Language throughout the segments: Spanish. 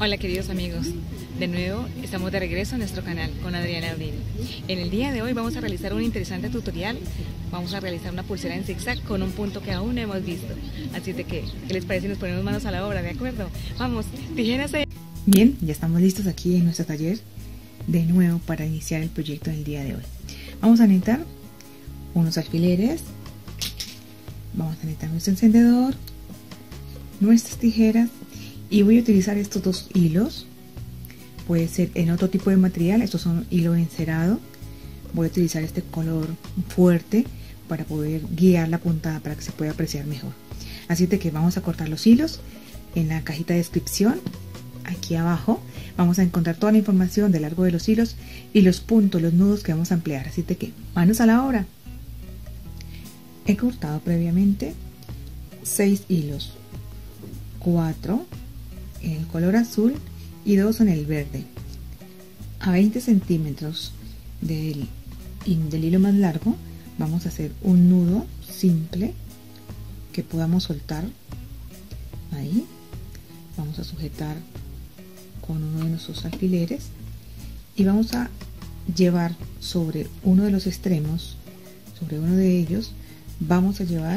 Hola queridos amigos, de nuevo estamos de regreso a nuestro canal con Adriana Abril. En el día de hoy vamos a realizar un interesante tutorial. Vamos a realizar una pulsera en zigzag con un punto que aún no hemos visto. Así de que, ¿qué les parece si nos ponemos manos a la obra? ¿De acuerdo? Vamos, tijeras. Bien, ya estamos listos aquí en nuestro taller de nuevo para iniciar el proyecto del día de hoy. Vamos a necesitar unos alfileres, vamos a necesitar nuestro encendedor, nuestras tijeras y voy a utilizar estos dos hilos. Puede ser en otro tipo de material, estos son hilo encerado. Voy a utilizar este color fuerte para poder guiar la puntada para que se pueda apreciar mejor. Así de que vamos a cortar los hilos. En la cajita de descripción aquí abajo vamos a encontrar toda la información del largo de los hilos y los puntos, los nudos que vamos a emplear. Así de que manos a la obra. He cortado previamente 6 hilos, 4 en el color azul y 2 en el verde. A 20 centímetros del hilo más largo vamos a hacer un nudo simple que podamos soltar. Ahí vamos a sujetar con uno de nuestros alfileres y vamos a llevar sobre uno de los extremos, sobre uno de ellos vamos a llevar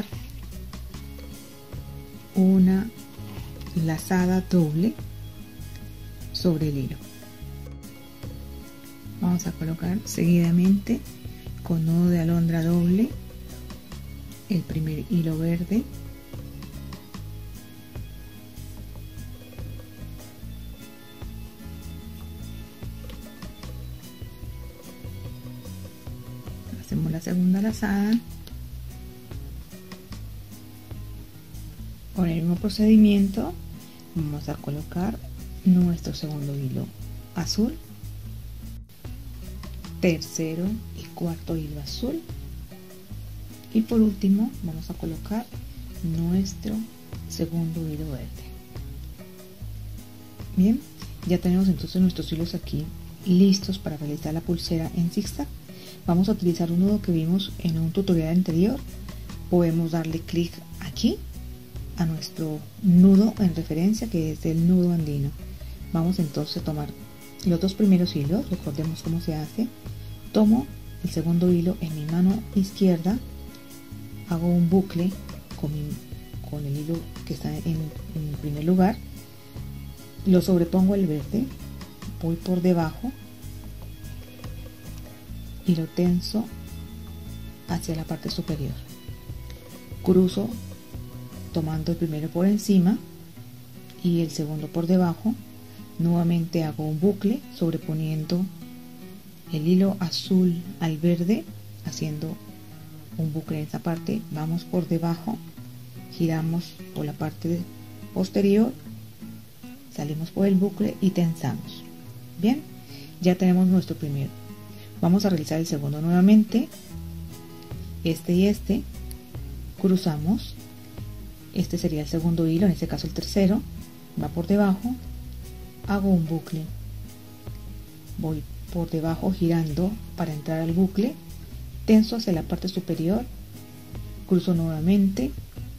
una lazada doble sobre el hilo. Vamos a colocar seguidamente con nudo de alondra doble el primer hilo verde, hacemos la segunda lazada. Con el mismo procedimiento vamos a colocar nuestro segundo hilo azul, tercero y cuarto hilo azul y por último vamos a colocar nuestro segundo hilo verde. Bien, ya tenemos entonces nuestros hilos aquí listos para realizar la pulsera en zigzag. Vamos a utilizar un nudo que vimos en un tutorial anterior. Podemos darle clic aquí a nuestro nudo en referencia, que es el nudo andino. Vamos entonces a tomar los dos primeros hilos, recordemos cómo se hace. Tomo el segundo hilo en mi mano izquierda, hago un bucle con el hilo que está en primer lugar, lo sobrepongo al verde, voy por debajo y lo tenso hacia la parte superior, cruzo tomando el primero por encima y el segundo por debajo. Nuevamente hago un bucle sobreponiendo el hilo azul al verde, haciendo un bucle en esta parte. Vamos por debajo, giramos por la parte posterior, salimos por el bucle y tensamos. Bien, ya tenemos nuestro primero. Vamos a realizar el segundo nuevamente, este y este, cruzamos. Este sería el segundo hilo, en este caso el tercero, va por debajo, hago un bucle, voy por debajo girando para entrar al bucle, tenso hacia la parte superior, cruzo nuevamente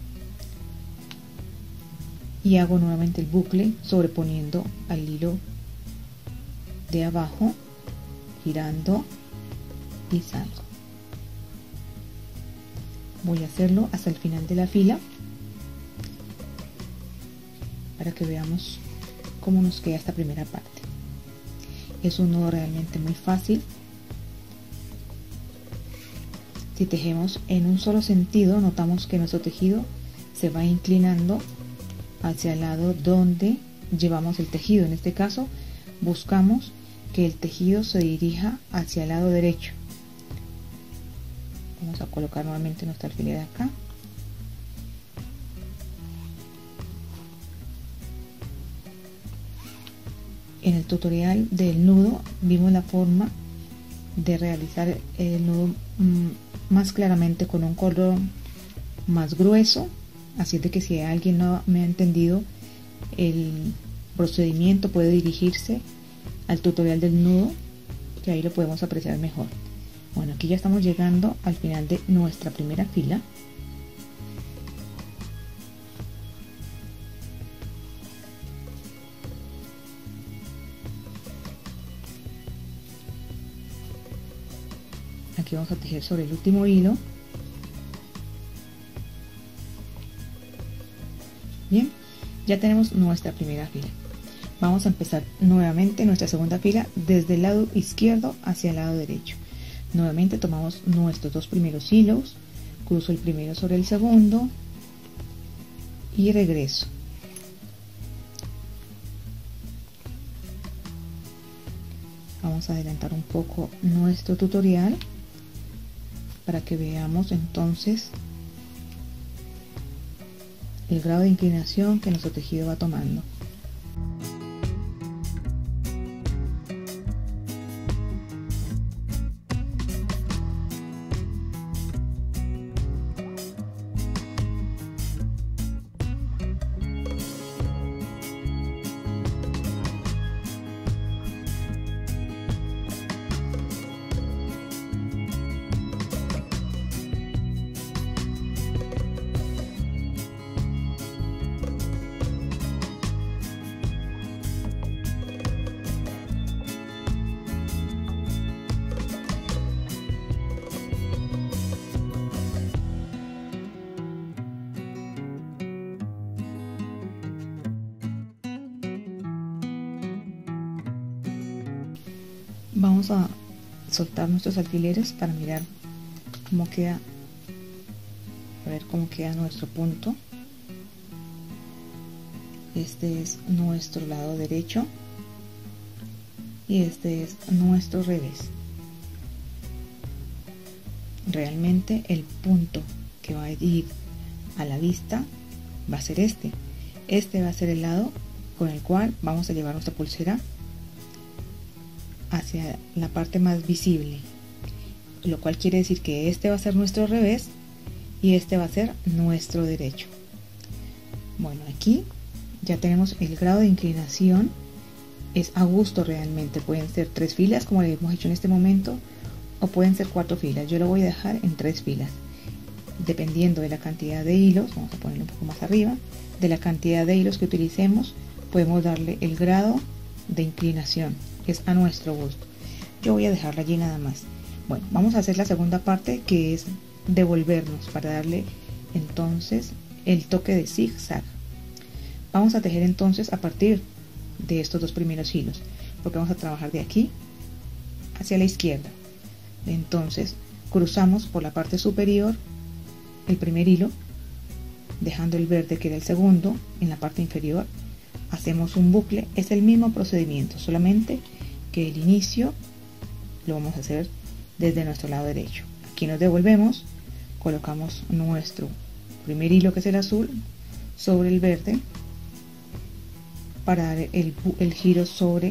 y hago nuevamente el bucle sobreponiendo al hilo de abajo, girando y salgo. Voy a hacerlo hasta el final de la fila para que veamos cómo nos queda esta primera parte. Es un nudo realmente muy fácil. Si tejemos en un solo sentido, notamos que nuestro tejido se va inclinando hacia el lado donde llevamos el tejido. En este caso buscamos que el tejido se dirija hacia el lado derecho. Vamos a colocar nuevamente nuestra alfiler acá. En el tutorial del nudo vimos la forma de realizar el nudo más claramente con un cordón más grueso, así de que si alguien no me ha entendido el procedimiento puede dirigirse al tutorial del nudo, que ahí lo podemos apreciar mejor. Bueno, aquí ya estamos llegando al final de nuestra primera fila. aquí vamos a tejer sobre el último hilo. Bien, ya tenemos nuestra primera fila. Vamos a empezar nuevamente nuestra segunda fila desde el lado izquierdo hacia el lado derecho. Nuevamente tomamos nuestros dos primeros hilos, cruzo el primero sobre el segundo y regreso. Vamos a adelantar un poco nuestro tutorial para que veamos entonces el grado de inclinación que nuestro tejido va tomando. Vamos a soltar nuestros alfileres para mirar cómo queda, a ver cómo queda nuestro punto. Este es nuestro lado derecho y este es nuestro revés. Realmente el punto que va a ir a la vista va a ser este. Este va a ser el lado con el cual vamos a llevar nuestra pulsera hacia la parte más visible, lo cual quiere decir que este va a ser nuestro revés y este va a ser nuestro derecho. Bueno, aquí ya tenemos el grado de inclinación, es a gusto realmente, pueden ser 3 filas como le hemos hecho en este momento o pueden ser 4 filas. Yo lo voy a dejar en 3 filas dependiendo de la cantidad de hilos. Vamos a ponerlo un poco más arriba. De la cantidad de hilos que utilicemos podemos darle el grado de inclinación, es a nuestro gusto. Yo voy a dejarla allí nada más. Bueno, vamos a hacer la segunda parte, que es devolvernos para darle entonces el toque de zigzag. Vamos a tejer entonces a partir de estos dos primeros hilos, porque vamos a trabajar de aquí hacia la izquierda. Entonces cruzamos por la parte superior el primer hilo, dejando el verde que era el segundo en la parte inferior. Hacemos un bucle, es el mismo procedimiento, solamente que el inicio lo vamos a hacer desde nuestro lado derecho. Aquí nos devolvemos, colocamos nuestro primer hilo, que es el azul, sobre el verde para dar el giro sobre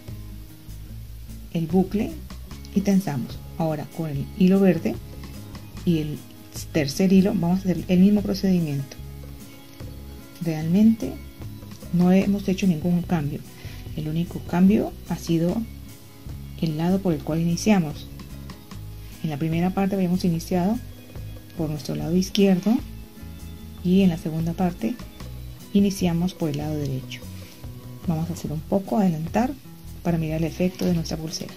el bucle y tensamos. Ahora con el hilo verde y el tercer hilo vamos a hacer el mismo procedimiento. Realmente no hemos hecho ningún cambio, el único cambio ha sido el lado por el cual iniciamos. En la primera parte habíamos iniciado por nuestro lado izquierdo y en la segunda parte iniciamos por el lado derecho. Vamos a hacer un poco, adelantar para mirar el efecto de nuestra pulsera.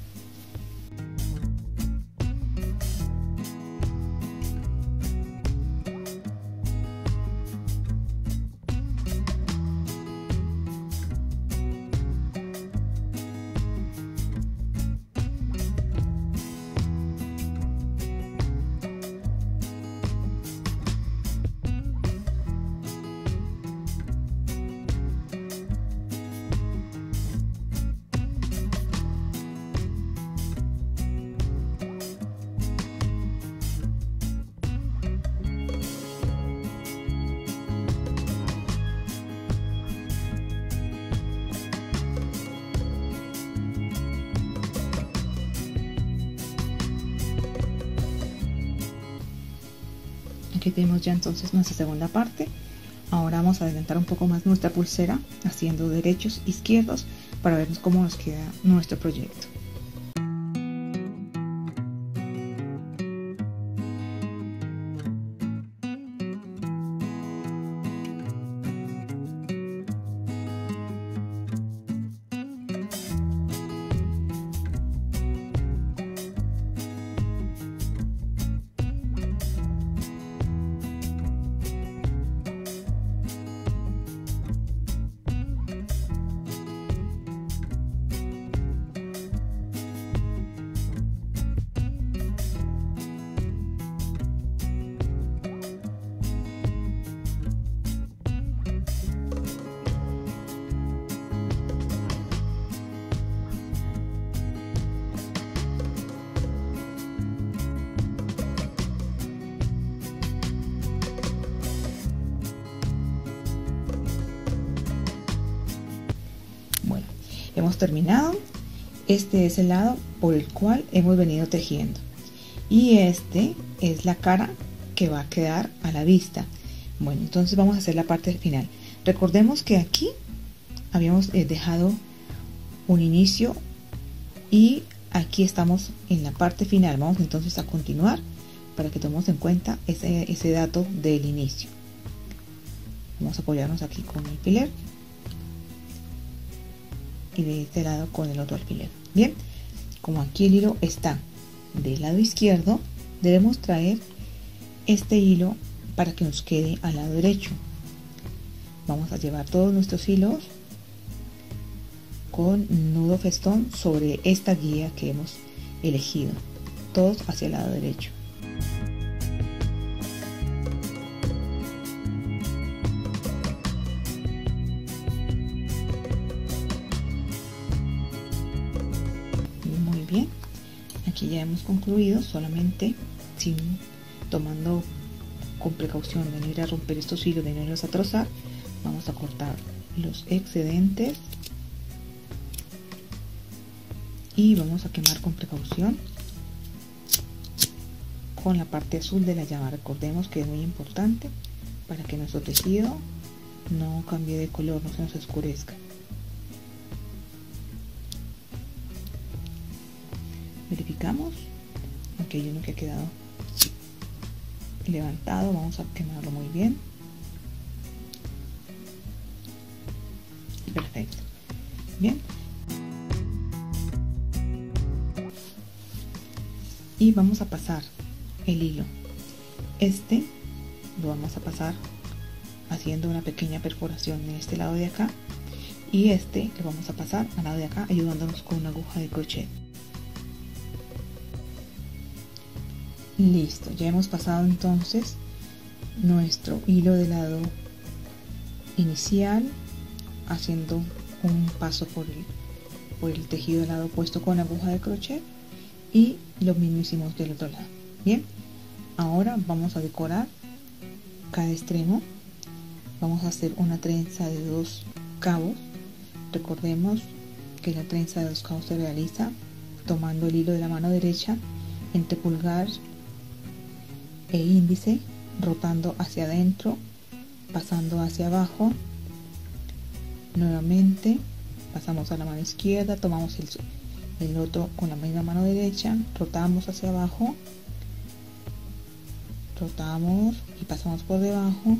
Aquí tenemos ya entonces nuestra segunda parte. Ahora vamos a adelantar un poco más nuestra pulsera haciendo derechos, izquierdos, para ver cómo nos queda nuestro proyecto. hemos terminado. Este es el lado por el cual hemos venido tejiendo y este es la cara que va a quedar a la vista. Bueno, entonces vamos a hacer la parte final. Recordemos que aquí habíamos dejado un inicio y aquí estamos en la parte final. Vamos entonces a continuar para que tomemos en cuenta ese dato del inicio. Vamos a apoyarnos aquí con el alfiler y de este lado con el otro alfiler. Bien, como aquí el hilo está del lado izquierdo, debemos traer este hilo para que nos quede al lado derecho. Vamos a llevar todos nuestros hilos con nudo festón sobre esta guía que hemos elegido, todos hacia el lado derecho. Muy bien, aquí ya hemos concluido, solamente tomando con precaución de no ir a romper estos hilos, de no irlos a trozar, vamos a cortar los excedentes y vamos a quemar con precaución con la parte azul de la llama. Recordemos que es muy importante para que nuestro tejido no cambie de color, no se nos oscurezca. Verificamos, aquí hay uno que ha quedado levantado, vamos a quemarlo muy bien. Perfecto. Bien, y vamos a pasar el hilo, este lo vamos a pasar haciendo una pequeña perforación en este lado de acá y este lo vamos a pasar al lado de acá ayudándonos con una aguja de crochet. Listo, ya hemos pasado entonces nuestro hilo del lado inicial haciendo un paso por el tejido del lado opuesto con aguja de crochet y lo mismo hicimos del otro lado. Bien, ahora vamos a decorar cada extremo. Vamos a hacer una trenza de 2 cabos. Recordemos que la trenza de 2 cabos se realiza tomando el hilo de la mano derecha entre pulgar e índice, rotando hacia adentro, pasando hacia abajo, nuevamente pasamos a la mano izquierda, tomamos el otro con la misma mano derecha, rotamos hacia abajo, rotamos y pasamos por debajo.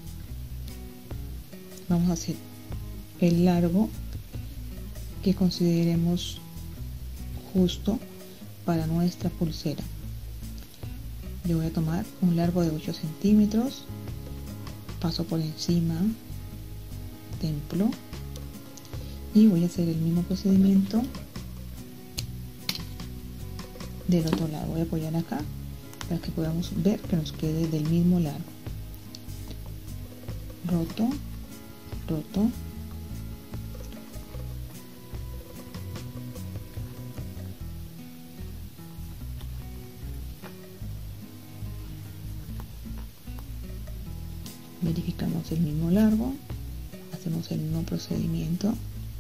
Vamos a hacer el largo que consideremos justo para nuestra pulsera. Yo voy a tomar un largo de 8 centímetros, paso por encima, templo y voy a hacer el mismo procedimiento del otro lado. Voy a apoyar acá para que podamos ver que nos quede del mismo largo. Roto, roto, verificamos el mismo largo, hacemos el mismo procedimiento.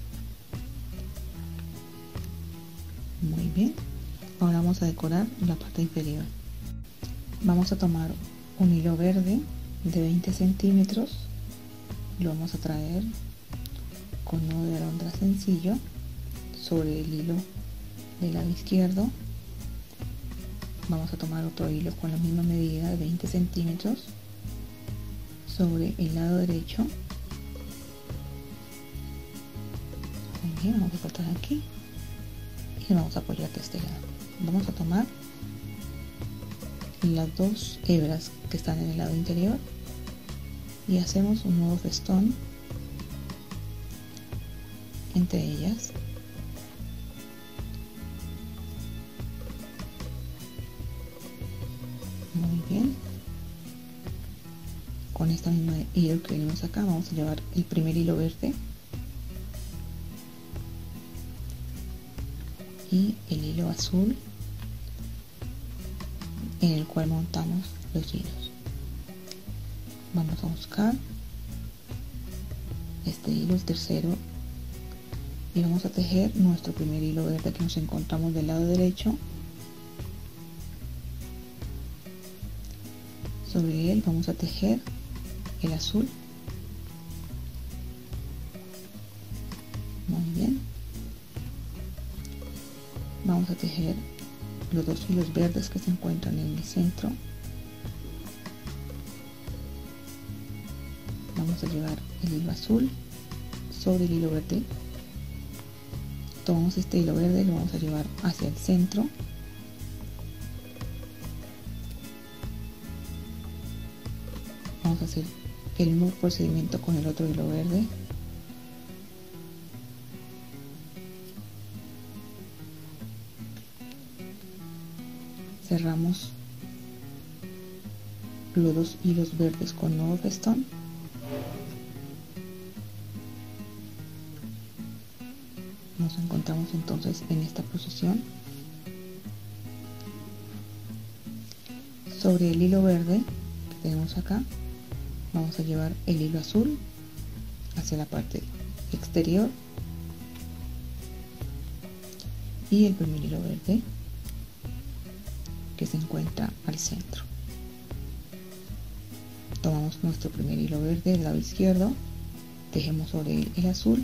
Muy bien, ahora vamos a decorar la parte inferior. Vamos a tomar un hilo verde de 20 centímetros, lo vamos a traer con nudo de alondra sencillo sobre el hilo del lado izquierdo. Vamos a tomar otro hilo con la misma medida de 20 centímetros sobre el lado derecho. Muy bien, vamos a cortar aquí y vamos a apoyar de este lado. Vamos a tomar las 2 hebras que están en el lado interior y hacemos un nudo festón entre ellas. Muy bien, con esta misma hilo que venimos acá vamos a llevar el primer hilo verde y el hilo azul en el cual montamos los hilos. Vamos a buscar este hilo, el tercero y vamos a tejer nuestro primer hilo verde que nos encontramos del lado derecho. Sobre él vamos a tejer el azul. Muy bien. Vamos a tejer los dos hilos verdes que se encuentran en el centro. Vamos a llevar el hilo azul sobre el hilo verde. Tomamos este hilo verde y lo vamos a llevar hacia el centro. Vamos a hacer el mismo procedimiento con el otro hilo verde. Cerramos los dos hilos verdes con nudo festón. Nos encontramos entonces en esta posición. Sobre el hilo verde que tenemos acá, vamos a llevar el hilo azul hacia la parte exterior y el primer hilo verde que se encuentra al centro. Tomamos nuestro primer hilo verde del lado izquierdo, tejemos sobre él el azul,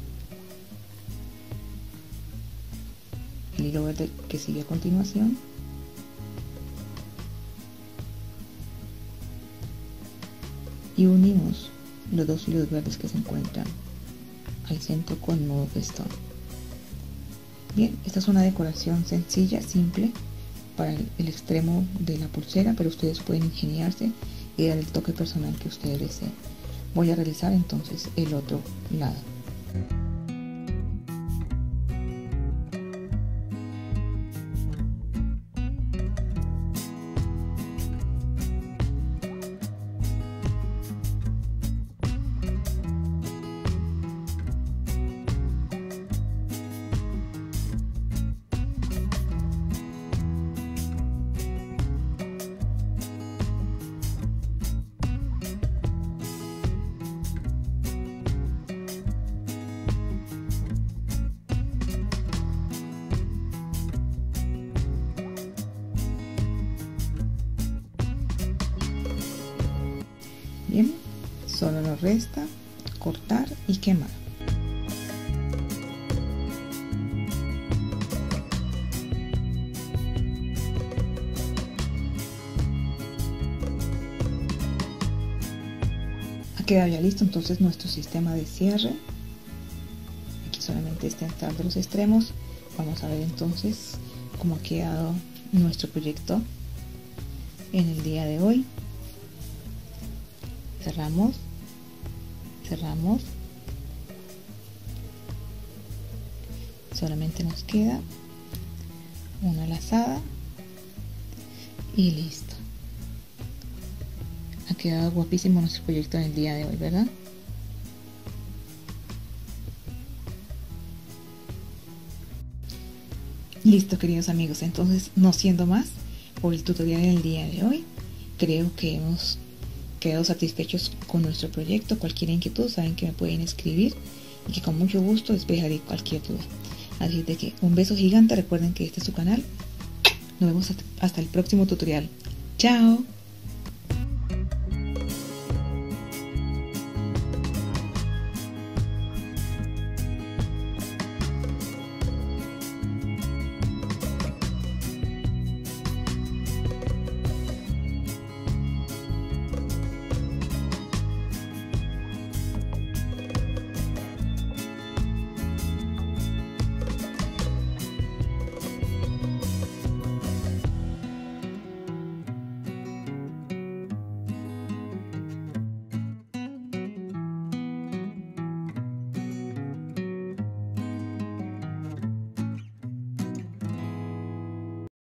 el hilo verde que sigue a continuación, y unimos los dos hilos verdes que se encuentran al centro con nudo festón. Bien, esta es una decoración sencilla, simple para el extremo de la pulsera, pero ustedes pueden ingeniarse y dar el toque personal que ustedes deseen. Voy a realizar entonces el otro lado. Bien, solo nos resta cortar y quemar. Ha quedado ya listo entonces nuestro sistema de cierre. Aquí solamente está entrando los extremos. Vamos a ver entonces cómo ha quedado nuestro proyecto en el día de hoy. Cerramos, cerramos, solamente nos queda una lazada y listo. Ha quedado guapísimo nuestro proyecto en el día de hoy, ¿verdad? Listo, queridos amigos, entonces no siendo más por el tutorial del día de hoy, creo que hemos quedado satisfechos con nuestro proyecto. Cualquier inquietud saben que me pueden escribir y que con mucho gusto despejaré cualquier duda. Así de que un beso gigante, recuerden que este es su canal. Nos vemos hasta el próximo tutorial. ¡Chao!